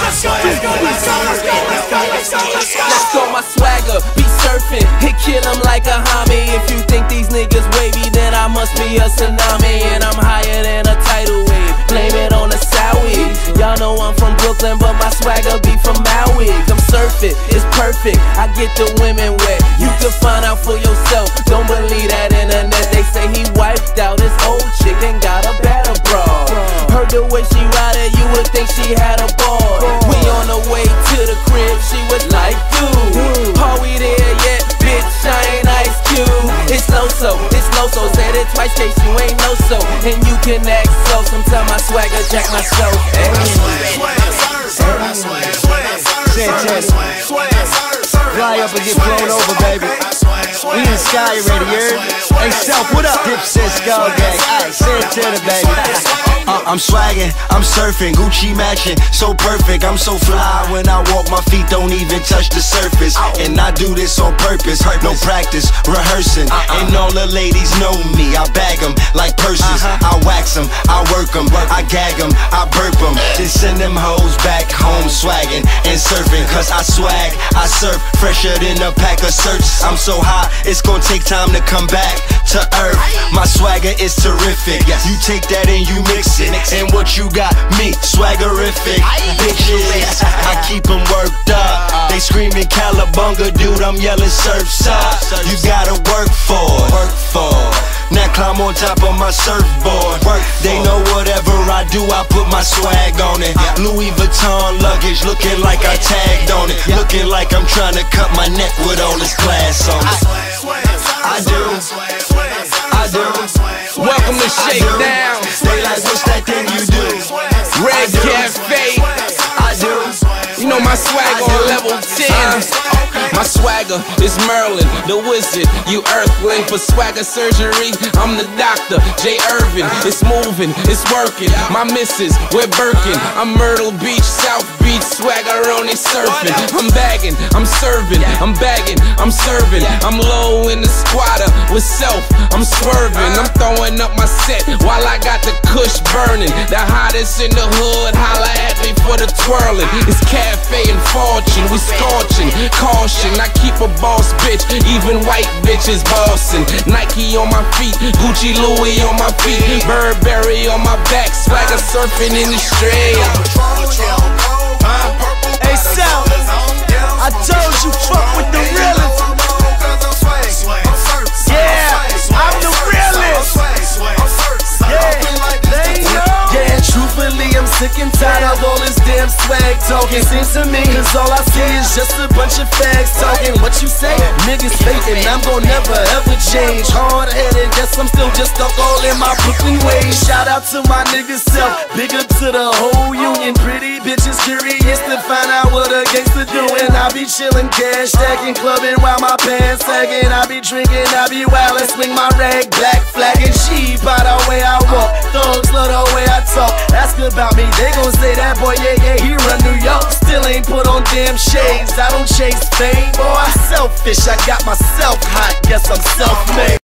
Let's go, my swagger, be surfing, hit kill him like a homie. If you think these niggas wavy, then I must be a tsunami. And I'm higher than a tidal wave, blame it on the Sowie. Y'all know I'm from Brooklyn, but my swagger be from Maui. Come surf it, it's perfect, I get the women wet. You can find out for yourself, don't believe that internet. They say he wiped out his old chick and got a better broad. Heard the way she ride it, you would think she had a board. We on the way to the crib, she was like, dude, are we there yet? Bitch, I ain't Ice Cube. It's Loso, said it twice, case you ain't know so. And you can act so, sometimes I swagger jack myself. Fly up and get blown over, baby. We in the sky already, you heard? Hey, Self, what up? Dipset Skull Gang. Aight, say it to the baby. I'm swaggin', I'm surfing, Gucci matching, so perfect. I'm so fly when I walk, my feet don't even touch the surface. And I do this on purpose, no practice, rehearsing. And all the ladies know me, I bag them like purses. I wax them, I work them, I gag them, I burp them. Then send them hoes back home swaggin' and surfing. Cause I swag, I surf, fresher than a pack of certs. I'm so high, it's gonna take time to come back to earth. My swagger is terrific, you take that and you mix it. And what you got, me, swaggerific. Bitches, I keep them worked up. They screaming Calabunga, dude, I'm yelling surf's up. You gotta work for it. Now climb on top of my surfboard. They know whatever I do, I put my swag on it. Louis Vuitton luggage, looking like I tagged on it. Looking like I'm trying to cut my neck with all this glass on it. I do. Welcome to Shakedown. They like, what's that thing you do? Red Cafe. I do. You know my swag on level 10. My swagger is Merlin, the wizard. You earthling for swagger surgery. I'm the doctor, J. Irvin. It's moving, it's working. My missus, we're Birkin. I'm Myrtle Beach, South Beach, swagger on it surfing. I'm bagging, I'm serving, I'm bagging, I'm serving. I'm low in the squatter with Self, I'm swerving. I'm throwing up my set while I got the kush burning. The hottest in the hood, holla at me for the twirling. It's Cafe and Fortune, we scorching. Caution, I keep a boss bitch, even white bitches bossing. Nike on my feet, Gucci Louis on my feet, Burberry on my back, swagger surfing in the street. Hey, Self, I told you, fuck with the realest. Yeah, I'm the realest. Yeah, truthfully, I'm sick and tired of all this damn swag talking. Seems to me, cause all I see is just a bunch of fags talking. What you say? Niggas faking, I'm gon' never ever change. Hard-headed, guess I'm still just stuck all in my Brooklyn ways. Shout out to my niggas Self, big up to the whole union. Pretty bitches curious to find out what a gangster doing. I be chillin', cash stacking, clubbing while my pants sagging. I be drinking, I be wildin', swing my rag, black flagging. She by the way I walk, thugs love the way I talk. Ask about me, they gon' say that boy, yeah, he run New York. Still ain't put on damn shades, I don't chase fame. Boy, I'm selfish, I got myself hot, guess I'm self-made.